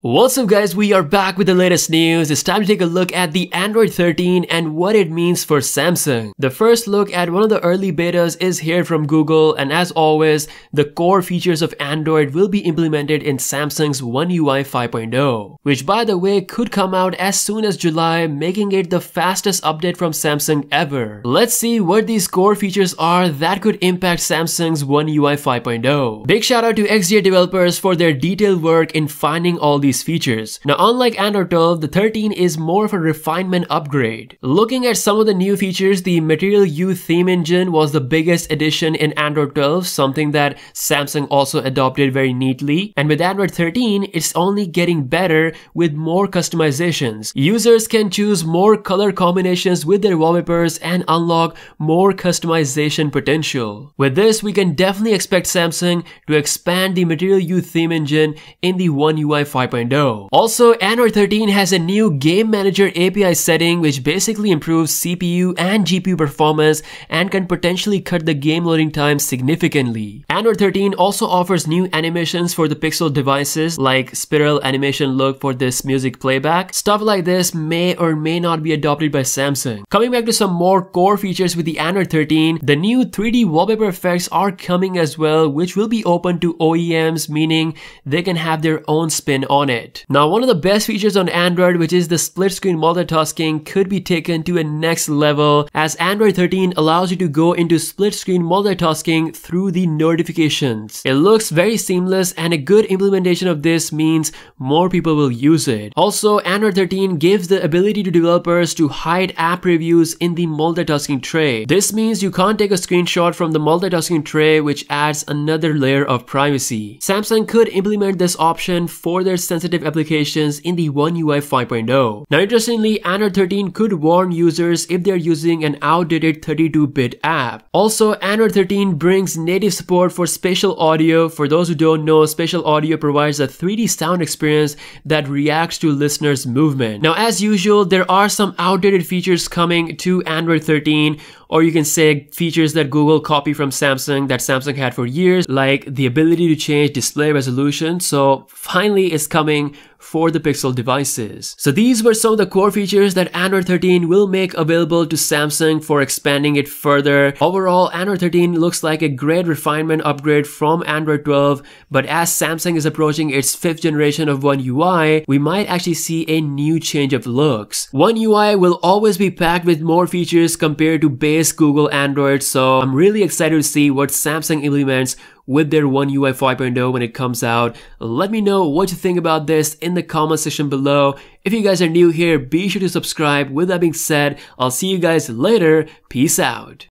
What's up guys, we are back with the latest news. It's time to take a look at the Android 13 and what it means for Samsung. The first look at one of the early betas is here from Google, and as always, the core features of Android will be implemented in Samsung's One UI 5.0, which by the way could come out as soon as July, making it the fastest update from Samsung ever. Let's see what these core features are that could impact Samsung's One UI 5.0. Big shout out to XEETECHCARE developers for their detailed work in finding all these features. Now, unlike Android 12, the 13 is more of a refinement upgrade. Looking at some of the new features, the Material You theme engine was the biggest addition in Android 12, something that Samsung also adopted very neatly. And with Android 13, it's only getting better with more customizations. Users can choose more color combinations with their wallpapers and unlock more customization potential. With this, we can definitely expect Samsung to expand the Material You theme engine in the One UI 5.0. Also, Android 13 has a new Game Manager API setting which basically improves CPU and GPU performance and can potentially cut the game loading time significantly. Android 13 also offers new animations for the Pixel devices like spiral animation look for this music playback. Stuff like this may or may not be adopted by Samsung. Coming back to some more core features with the Android 13, the new 3D wallpaper effects are coming as well, which will be open to OEMs, meaning they can have their own spin on it. Now, one of the best features on Android, which is the split screen multitasking, could be taken to a next level, as Android 13 allows you to go into split screen multitasking through the notifications. It looks very seamless, and a good implementation of this means more people will use it. Also, Android 13 gives the ability to developers to hide app reviews in the multitasking tray. This means you can't take a screenshot from the multitasking tray, which adds another layer of privacy. Samsung could implement this option for their sensitive applications in the One UI 5.0. Now, interestingly, Android 13 could warn users if they're using an outdated 32-bit app. Also, Android 13 brings native support for spatial audio. For those who don't know, spatial audio provides a 3D sound experience that reacts to listeners' movement. Now, as usual, there are some outdated features coming to Android 13, or you can say features that Google copied from Samsung that Samsung had for years, like the ability to change display resolution. So finally it's coming for the Pixel devices. So these were some of the core features that Android 13 will make available to Samsung for expanding it further. Overall, Android 13 looks like a great refinement upgrade from Android 12, but as Samsung is approaching its 5th generation of One UI, we might actually see a new change of looks. One UI will always be packed with more features compared to base Google Android, so I'm really excited to see what Samsung implements with their One UI 5.0 when it comes out. Let me know what you think about this in the comment section below. If you guys are new here, be sure to subscribe. With that being said, I'll see you guys later. Peace out.